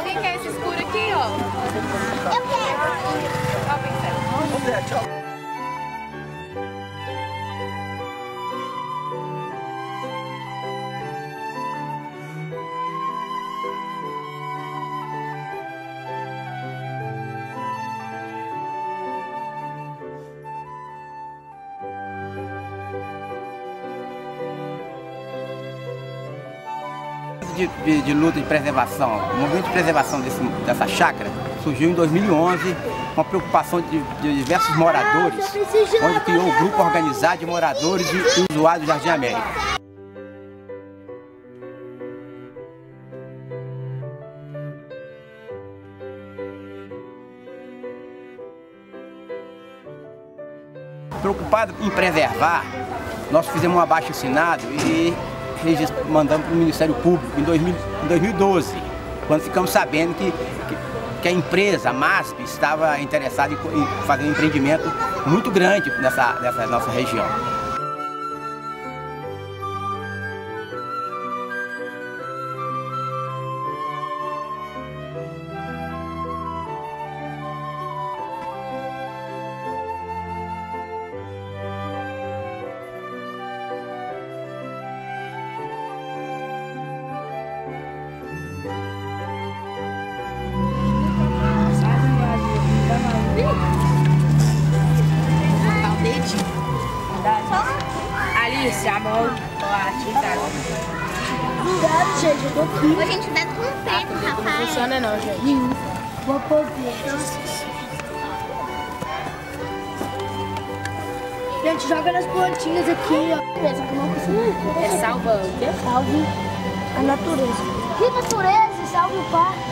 Quem quer esse escuro aqui, ó? Eu quero. Tchau, Pincel. Vamos ver, tchau. De luta de preservação, o movimento de preservação dessa chácara surgiu em 2011 com a preocupação de diversos moradores, onde criou um grupo organizado de moradores e usuários do Jardim América. Preocupado em preservar, nós fizemos um abaixo-assinado e mandamos para o Ministério Público em 2012, quando ficamos sabendo que a empresa, a MASP, estava interessada em fazer um empreendimento muito grande nessa nossa região. Alice, a mão. Obrigado, gente. Eu tô aqui. A gente dá com o tempo, rapaz. Não funciona não, gente. Vou poder. Gente, joga nas plantinhas aqui, ó. É salvando. Salve a natureza. Que natureza? Salve o parque.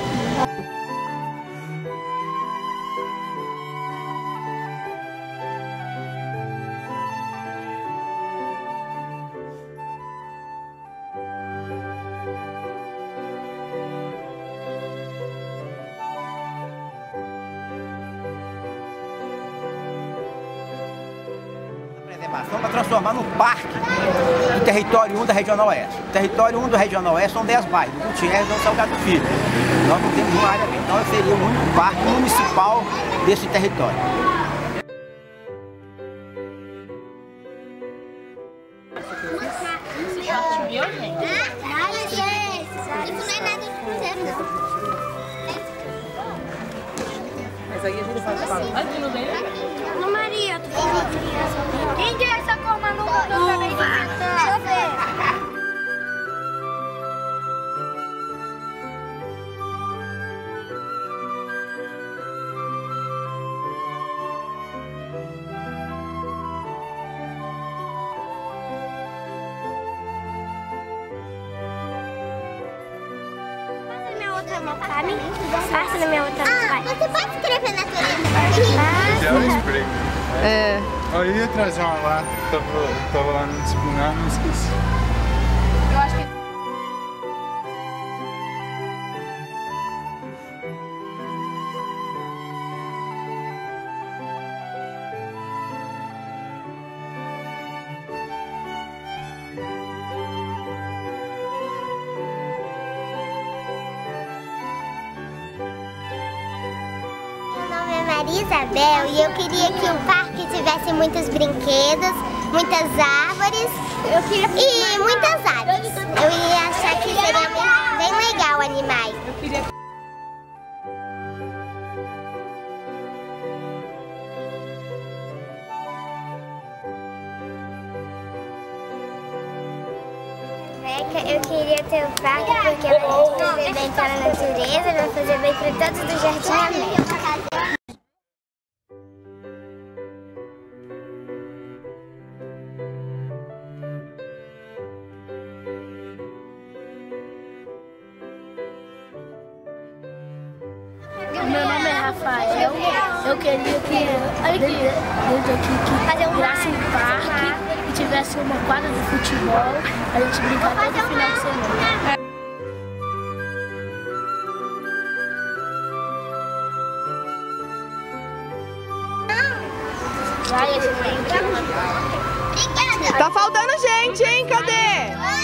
Para transformar num parque do território 1 da Regional Oeste. O território 1 da Regional Oeste são 10 bairros, do Gutierrez ao Salgado Filho. Nós não temos uma área bem, então seria o único parque municipal desse território. Mas aí a gente faz aqui no meio. No Maria, tu quem que é essa cor, Manu? Eu acabei de inventar. Deixa eu ver. Passa na minha outra você pode escrever natureza? É. Eu ia trazer uma lata, tava lá no disciplinar, não esqueci. Eu acho que... Maria Isabel e eu queria que o parque tivesse muitos brinquedos, muitas árvores e muitas aves. Eu ia achar que seria bem legal animais. Eu queria ter um parque porque ela vai fazer bem para a natureza, vai fazer bem para todos do Jardim América. Meu nome é Rafael, eu queria que virasse um parque e tivesse uma quadra de futebol pra gente brincar todo final de semana. Tá faltando gente, hein? Cadê?